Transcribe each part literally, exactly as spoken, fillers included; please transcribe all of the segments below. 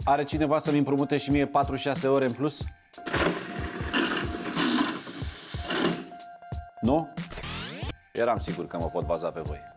Are cineva să-mi împrumute și mie patruzeci și șase ore în plus? Nu? Eram sigur că mă pot baza pe voi.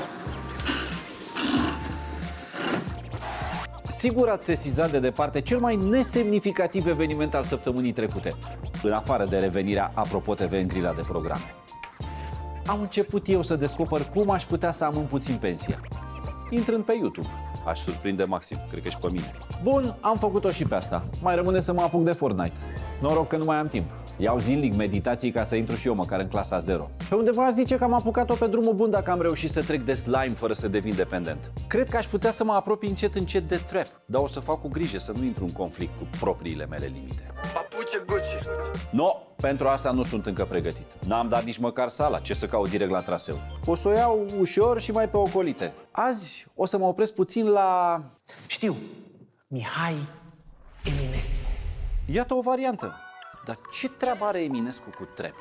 Sigur ați sesizat de departe cel mai nesemnificativ eveniment al săptămânii trecute, în afară de revenirea Apropo T V în grila de programe. Am început eu să descoper cum aș putea să amân puțin pensia. Intrând pe YouTube, aș surprinde maxim, cred că și pe mine. Bun, am făcut-o și pe asta. Mai rămâne să mă apuc de Fortnite. Noroc că nu mai am timp. Iau zilnic meditații ca să intru și eu măcar în clasa zero. Pe undeva aș zice că am apucat-o pe drumul bun dacă am reușit să trec de slime fără să devin dependent. Cred că aș putea să mă apropii încet încet de trap, dar o să fac cu grijă să nu intru în conflict cu propriile mele limite. Papuce Gucci. No, pentru asta nu sunt încă pregătit. N-am dat nici măcar sala, ce să caut direct la traseu. O să o iau ușor și mai pe ocolite. Azi o să mă opresc puțin la... Știu, Mihai Eminescu. Iată o variantă. Dar ce treabă are Eminescu cu trap?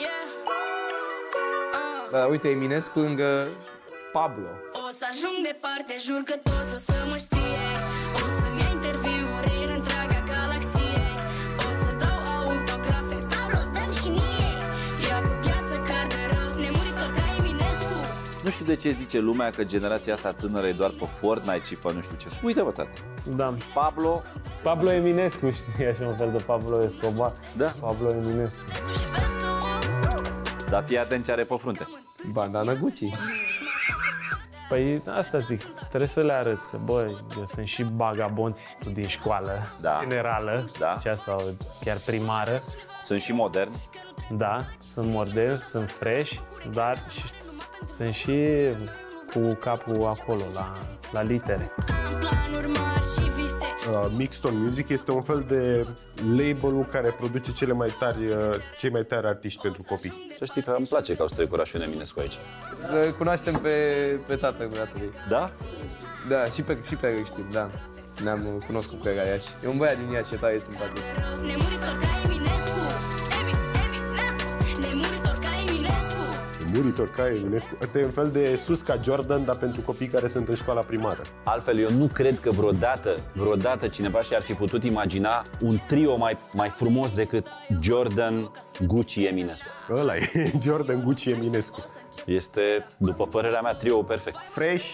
Da, uite, Eminescu lângă Pablo. O să ajung departe, jur că toți o să mă știe. O să-mi ia interviuri în întreaga galaxie. O să dau autografe, Pablo, dăm și mie. Ia cu gheață, car de rău, nemuritor ca Eminescu. Nu știu de ce zice lumea că generația asta tânără e doar pe Fortnite și pe nu știu ce. Uite-mă, tată. Da. Pablo... Pablo Eminescu, știi, așa un fel de Pablo Escobar. Da. Pablo Eminescu. Dar fii atent ce are pe frunte. Bandana Gucci. Păi asta zic, trebuie să le arăți că, bă, eu sunt și bagabond din școală Da. generală, Da. cea sau chiar primară. Sunt și modern. Da, sunt modern, sunt fresh, dar și, sunt și cu capul acolo, la, la litere. Am planuri mari și vise. Uh, Mixton Music este un fel de label care produce cele mai tari, uh, cei mai tari artiști pentru copii. Să știi că îmi place că au strecurat și un Eminescu aici. Îl cunoaștem pe, pe tatăl băiatului. Da? Da, și pe, și pe el știm, da. Ne-am cunoscut pe Iași. E un băiat din Iași, ce tare simpatic. Nemuritor ca Eminescu. Emi, Eminescu. Nemuritor ca Eminescu. Muritor ca Eminescu. Asta e un fel de sus ca Jordan, dar pentru copii care sunt în școala primară. Altfel, eu nu cred că vreodată, vreodată cineva și-ar fi putut imagina un trio mai, mai frumos decât Jordan, Gucci, Eminescu. Ăla e Jordan, Gucci, Eminescu. Este, după părerea mea, trio perfect. Fresh,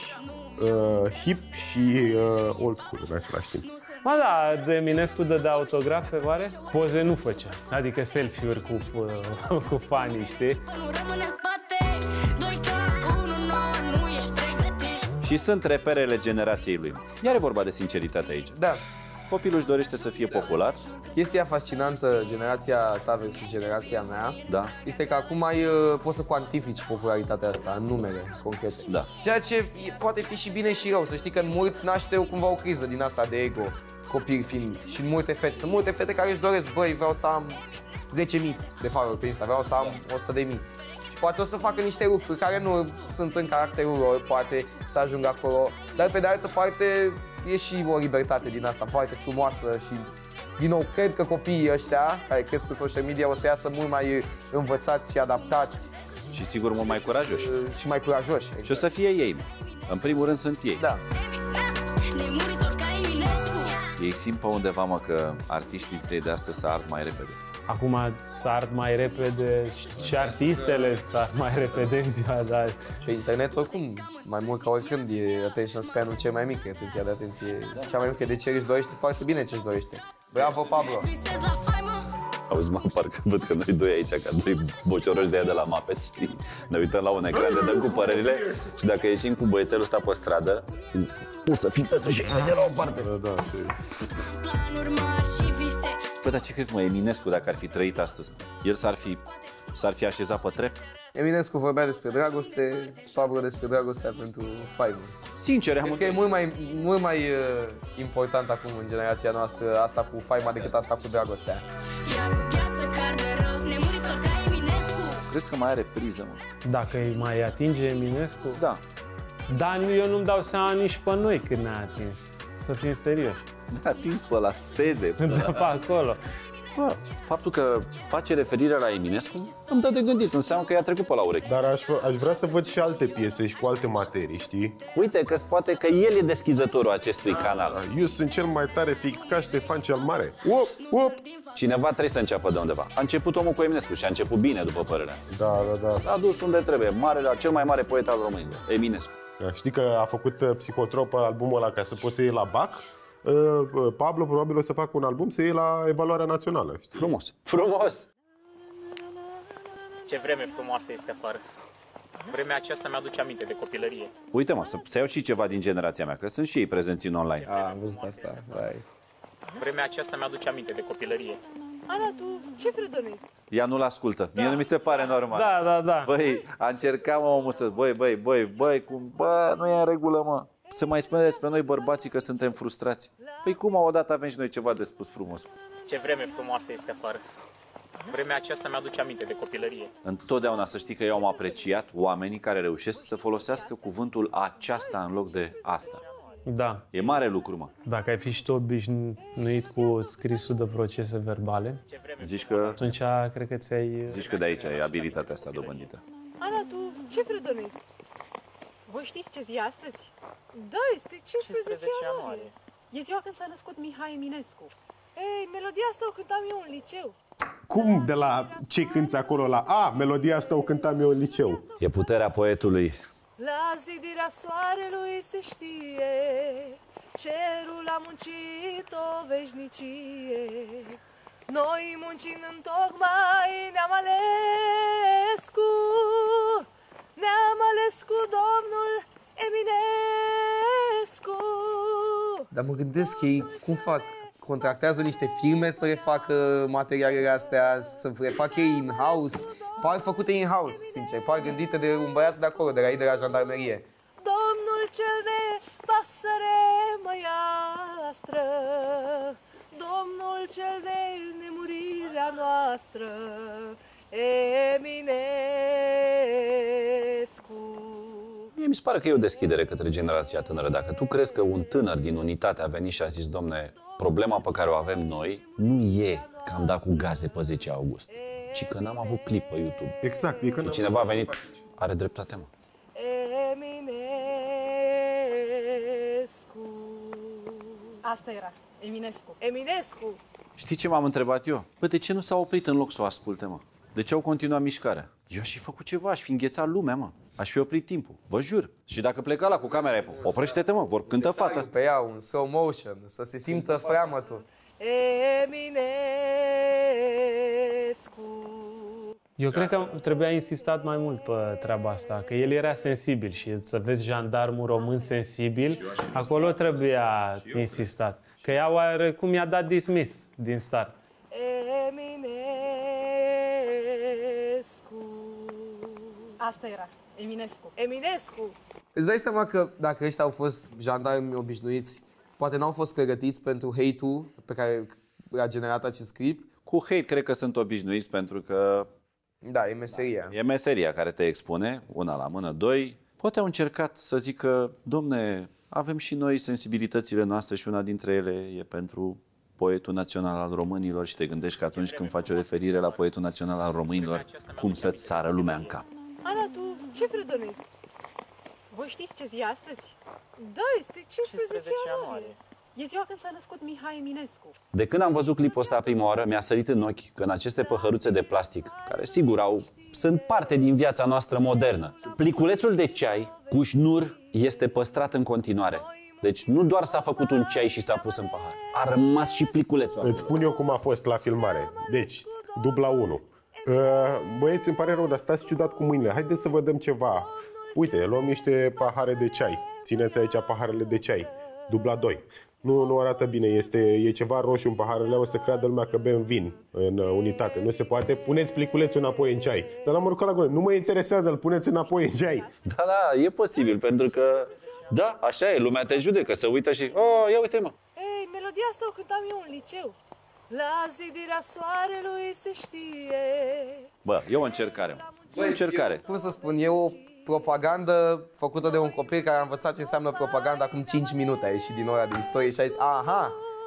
uh, hip și uh, old school în același timp. Ba da, de Eminescu dădea autografe, oare? Poze nu făcea, adică selfie-uri cu, cu fanii, știi? Nu rămâne în spate. Doi ca unu nouă, nu ești pregătit. Și sunt reperele generației lui. Iar e vorba de sinceritate aici. Da. Copilul își dorește să fie popular. Chestia fascinantă, generația ta versus generația mea, Da. este că acum ai, poți să cuantifici popularitatea asta în numere concrete. Da. Ceea ce e- poate fi și bine și rău. Să știi că în mulți naște cumva o criză din asta de ego, copii fiind. Și în multe fete. Sunt multe fete care își doresc, băi, vreau să am zece mii de follower pe Insta, vreau să am o sută de mii. Și poate o să facă niște lucruri care nu sunt în caracterul lor, poate să ajungă acolo. Dar pe de altă parte e și o libertate din asta foarte frumoasă și din nou, cred că copiii ăștia care cresc în social media o să iasă mult mai învățați și adaptați Și sigur mult mai curajoși. și mai curajoși. Și o să fie ei. În primul rând sunt ei. Da. Nemuritor ca Eminescu. Ei simt pe undeva, mă, că artiștii zilei de astăzi s-ar mai repede. Acum s-ar mai repede și artistele s-ar mai repede în ziua de azi. Pe internet, oricum, mai mult ca oricând, e attention span-ul cel mai mic, atenția de atenție cea mai mică. De ce își dorește foarte bine ce își dorește. Bravo, Pablo! Visez la faimă. Auzi, mă, parcă văd că noi doi aici, ca doi bocioroși de aia de la Muppets, știi? Ne uităm la un ecran, ne dăm cu părerile și dacă ieșim cu băiețelul ăsta pe stradă, o să fii tăță și de la o parte. Da, da, și... Planuri mari și vise. Păi, dar ce crezi, mă, Eminescu, dacă ar fi trăit astăzi, el s-ar fi, s-ar fi așezat pe trep? Eminescu vorbea despre dragoste, Pablo despre dragostea pentru faimă. Sincer, am Cred că e mult mai, mult mai uh, important acum în generația noastră asta cu faima decât asta cu dragostea. Ia cu gheață, car de rău. Nemuritor ca Eminescu. Crezi că mai are priză, mă? Dacă îi mai atinge Eminescu? Da. Dar nu- eu nu-mi dau seama nici pe noi când ne-a atins. Să fim serioși. Da, atins pe la teze. Da, pe acolo. Bă, faptul că face referire la Eminescu îmi dă de gândit, înseamnă că i-a trecut pe la urechi. Dar aș, aș vrea să văd și alte piese și cu alte materii, știi? Uite că poate că el e deschizătorul acestui canal. Eu sunt cel mai tare fix ca Ștefan cel Mare. Op, op! Cineva trebuie să înceapă de undeva. A început omul cu Eminescu și a început bine, după părerea mea. Da, da, da. S-a dus unde trebuie, marele, cel mai mare poet al românilor, Eminescu. Știi că a făcut uh, Psihotrop albumul ăla ca să poți să iei la B A C? Uh, uh, Pablo probabil o să facă un album să iei la evaluarea națională. Știi? Frumos, frumos! Ce vreme frumoasă este afară. Vremea aceasta mi-aduce aminte de copilărie. Uite mă, să, să iau și ceva din generația mea, că sunt și ei prezenți în online. A, am văzut asta, vai. Vremea aceasta mi-aduce aminte de copilărie. Ana, tu ce predonezi? Ea nu-l ascultă, mie nu mi se pare normal. Da, da, da. Băi, a încercat mă omul să... Băi, băi, băi, băi, cum... Bă, nu e în regulă, mă. Să mai spune despre noi bărbații că suntem frustrați. Păi cum odată avem și noi ceva de spus frumos? Ce vreme frumoasă este afară. Vremea aceasta mi-aduce aminte de copilărie. Întotdeauna să știi că eu am apreciat oamenii care reușesc să folosească cuvântul aceasta în loc de asta. Da. E mare lucru, mă. Dacă ai fi și tu obișnuit cu scrisul de procese verbale, Zici că, atunci cred că ți-ai... zici că de aici e abilitatea asta dobândită. Ana, tu ce predonezi? Voi știți ce zi e astăzi? Da, este cincisprezece ianuarie. E ziua când s-a născut Mihai Eminescu. Ei, melodia asta o cântam eu în liceu. Cum de la ce cânti acolo la A, melodia asta o cântam eu în liceu? E puterea poetului. La zidirea soarelui se știe, cerul a muncit o veșnicie. Noi muncind întocmai ne-am ales cu, ne-am ales cu domnul Eminescu. Dar mă gândesc ei cum fac? Contractează niște firme să refacă materialele astea, să refacă ei in-house. Par făcute in-house, sincer, par gândite de un băiat de acolo, de la ei de la jandarmerie. Domnul cel de pasăre măiastră, domnul cel de nemurirea noastră, Eminescu. Mie mi se pare că e o deschidere către generația tânără. Dacă tu crezi că un tânăr din unitate a venit și a zis, domne, problema pe care o avem noi nu e că am dat cu gaze pe zece august, ci că n-am avut clip pe YouTube. Exact, e că Și cineva a venit, are dreptate, mă. Eminescu. Asta era, Eminescu. Eminescu. Știi ce m-am întrebat eu? Bă, de ce nu s-a oprit în loc să o asculte, mă? De ce au continuat mișcarea? Eu aș fi făcut ceva, aș fi înghețat lumea, mă. Aș fi oprit timpul, vă jur. Și dacă pleca la cu camera, oprește-te, mă, vor cântă fata. Pe ea un slow motion, să se simtă freamătul. Eminescu. Eu cred că trebuia insistat mai mult pe treaba asta, că el era sensibil și să vezi jandarmul român sensibil, acolo trebuia insistat. Că ea oarecum i-a dat dismiss din start. Eminescu. Asta era, Eminescu. Eminescu. Îți dai seama că dacă ăștia au fost jandarmi obișnuiți, poate n-au fost pregătiți pentru hate-ul pe care a generat acest clip? Cu hate cred că sunt obișnuiți pentru că Da, e meseria. e meseria care te expune, una la mână, doi. Poate au încercat să zică, domne, avem și noi sensibilitățile noastre și una dintre ele e pentru poetul național al românilor și te gândești că atunci când faci o referire la poetul național al românilor, cum să-ți sară lumea în cap. Ana, tu ce predonezi? Voi știți ce zi e astăzi? Da, este cincisprezece ianuarie. E ziua când s-a născut Mihai Eminescu. De când am văzut clipul ăsta prima oară, mi-a sărit în ochi că în aceste păhăruțe de plastic, care sigur au, sunt parte din viața noastră modernă, pliculețul de ceai cu șnur este păstrat în continuare. Deci nu doar s-a făcut un ceai și s-a pus în pahar, a rămas și pliculețul. Îți spun eu cum a fost la filmare. Deci, dubla unu. Uh, băieți, îmi pare rău, dar stați ciudat cu mâinile. Haideți să vă dăm ceva. Uite, luăm niște pahare de ceai. Țineți aici paharele de ceai. Dubla doi. Nu, nu arată bine, este, e ceva roșu în paharele, o să creadă lumea că bem vin în uh, unitate. Nu se poate, puneți pliculețul înapoi în ceai. Dar l-am urcat la gol, nu mă interesează, îl puneți înapoi în ceai. Da, da, e posibil, pentru că, da, așa e, lumea te judecă, să uită și, oh, ia uite, mă. Ei, melodia asta o cântam eu în liceu. La zidirea soarelui se știe. Bă, e o încercare, mă. E o încercare. Cum să spun, e o propagandă făcută de un copil care a învățat ce înseamnă propaganda acum cinci minute. A ieșit din ora de istorie și a zis, aha,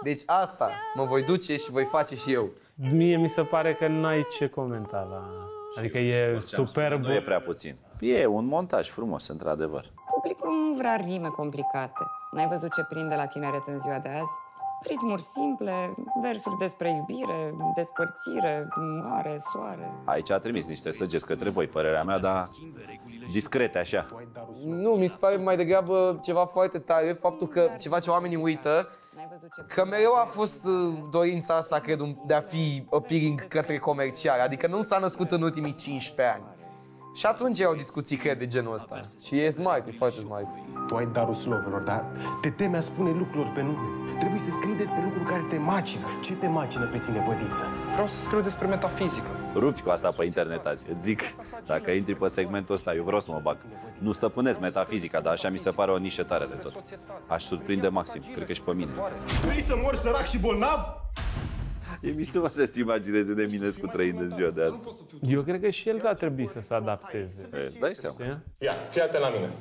Deci asta mă voi duce și voi face și eu. Mie mi se pare că n-ai ce comenta la... Adică e superb. Nu e prea puțin. E un montaj frumos, într-adevăr. Publicul nu vrea rime complicate. N-ai văzut ce prinde la tineret în ziua de azi? Ritmuri simple, versuri despre iubire, despărțire, mare, soare. Aici a trimis niște săgeți către voi, părerea mea, dar discrete așa. Nu, mi se pare mai degrabă ceva foarte tare, faptul că ceva ce oamenii uită, că mereu a fost uh, dorința asta, cred, de a fi appealing către comercial, adică nu s-a născut în ultimii cincisprezece ani. Și atunci erau discuții, cred, de genul ăsta. Și e smart, e foarte smart. Tu ai darul slovelor, dar te temi a spune lucrurilor pe nume. Trebuie să scrii despre lucruri care te macină. Ce te macină pe tine, bădiță? Vreau să scriu despre metafizică. Rupi cu asta pe internet azi. Îți zic, dacă intri pe segmentul ăsta, eu vreau să mă bag. Nu stăpânesc metafizica, dar așa mi se pare o nișă tare de tot. Aș surprinde maxim, cred că și pe mine. Vrei să mori sărac și bolnav? E mișto să-ți imaginezi un Eminescu trăind în ziua de azi. Eu cred că și el va trebui să se adapteze. E, îți dai seama. Ia, fii atent la mine.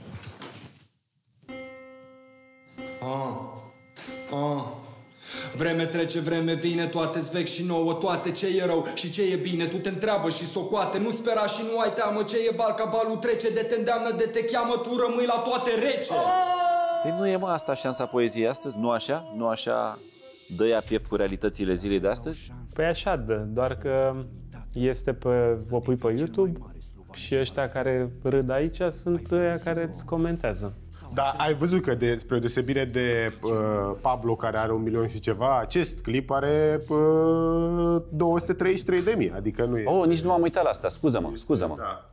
Ah, ah. Vreme trece, vreme vine, toate-s vechi și nouă, toate ce e rău și ce e bine, tu te întreabă și socoate, nu spera și nu ai teamă, ce e val, ca valul trece, de te îndeamnă, de te cheamă, tu rămâi la toate rece. Păi nu e, mă, asta șansa poeziei astăzi? Nu așa? Nu așa dă ea piept cu realitățile zilei de astăzi? Păi așa dă, doar că este pe, o pui pe YouTube și ăștia care râd aici sunt ăia care îți comentează. Dar ai văzut că, de, spre deosebire de uh, Pablo, care are un milion și ceva, acest clip are uh, două sute treizeci și trei de mii, adică nu e... Oh, nici nu m-am uitat la asta, scuză-mă, scuză-mă. Da.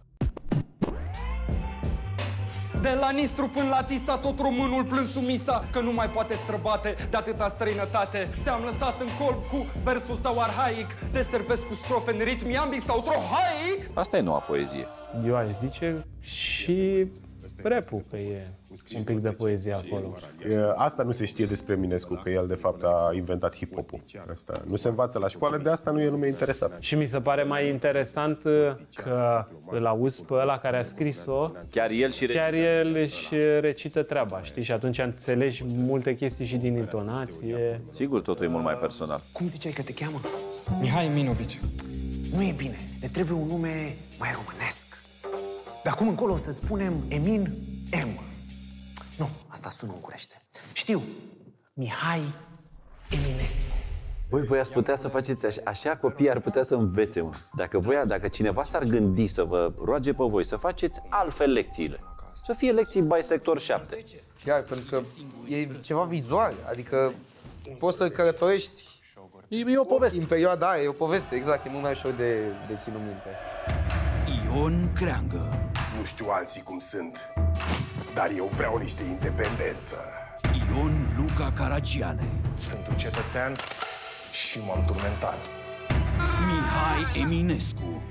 De la Nistru până la Tisa, tot românul plâns sumisa, că nu mai poate străbate de atâta străinătate. Te-am lăsat în colb cu versul tău arhaic, te servesc cu strofe în ritmi ambic sau trohaic. Asta e noua poezie. Eu aș zice și rap-ul, că e un pic de poezie acolo. Asta nu se știe despre Eminescu, că el de fapt a inventat hip-hop-ul. Asta nu se învață la școală, de asta nu e lumea interesată. Și mi se pare mai interesant că îl auzi pe ăla care a scris-o, chiar el și chiar el își recită treaba, știi? Și atunci înțelegi multe chestii și din intonație. Sigur, totul e mult mai personal. Cum ziceai că te cheamă? Mihai Minovici. Nu e bine, ne trebuie un nume mai românesc. De acum încolo o să-ți punem Emin M. Nu, asta sună ungurește. Știu, Mihai Eminescu. Voi, voi ați putea să faceți așa, așa copiii ar putea să învețe, mă. Dacă voi, dacă cineva s-ar gândi să vă roage pe voi să faceți altfel lecțiile. Să fie lecții by sector șapte. Chiar, pentru că e ceva vizual, adică poți să călătorești. E, e o poveste. În perioada aia, e o poveste, exact, e mult mai ușor de, de ținut minte. Ion Creangă. Nu știu alții cum sunt, dar eu vreau niște independență. Ion Luca Caragiale. Sunt un cetățean și m-am turmentat. Mihai Eminescu.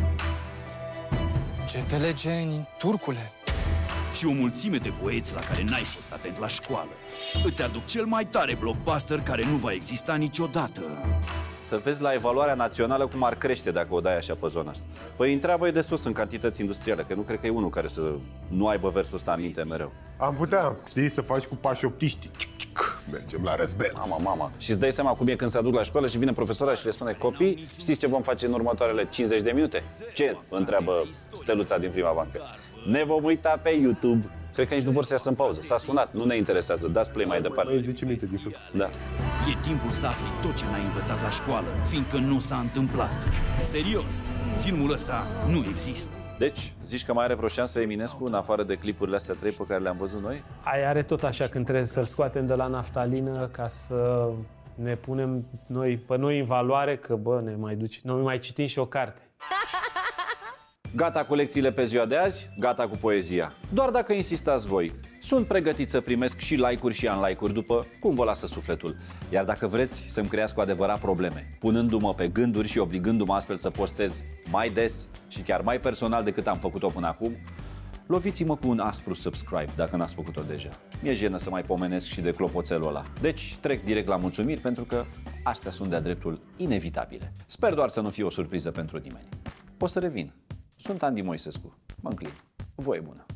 Ce te legeni, turcule? Și o mulțime de poeți la care n-ai fost atent la școală. Îți aduc cel mai tare blockbuster care nu va exista niciodată. Să vezi la evaluarea națională cum ar crește dacă o dai așa pe zona asta. Păi întreabă-i de sus în cantități industriale, că nu cred că e unul care să nu aibă versul ăsta în minte mereu. Am putea, știi, să faci cu pași optiști. Mergem la răzbel. Mama, mama. Și îți dai seama cum e când se aduc la școală și vine profesora și le spune: copii, știți ce vom face în următoarele cincizeci de minute? Ce? Întreabă steluța din prima bancă. Ne vom uita pe YouTube. Cred că nici nu vor să iasă în pauză. S-a sunat, nu ne interesează, dați play mai departe. Mai zece minute din film. Da. E timpul să afli tot ce n-ai învățat la școală, fiindcă nu s-a întâmplat. Serios, filmul ăsta nu există. Deci, zici că mai are vreo șansă Eminescu, în afară de clipurile astea trei pe care le-am văzut noi? Aia are tot așa, când trebuie să-l scoatem de la naftalină ca să ne punem noi, pe noi în valoare, că bă, ne mai duci, noi mai citim și o carte. Gata cu lecțiile pe ziua de azi, gata cu poezia. Doar dacă insistați voi, sunt pregătit să primesc și like-uri și unlike-uri după cum vă lasă sufletul. Iar dacă vreți să-mi creați cu adevărat probleme, punându-mă pe gânduri și obligându-mă astfel să postez mai des și chiar mai personal decât am făcut-o până acum, loviți-mă cu un aspru subscribe dacă n-ați făcut-o deja. Mi-e jenă să mai pomenesc și de clopoțelul ăla. Deci trec direct la mulțumiri pentru că astea sunt de-a dreptul inevitabile. Sper doar să nu fie o surpriză pentru nimeni. O să revin. Sunt Andy Moisescu. Mă înclin. Voie bună!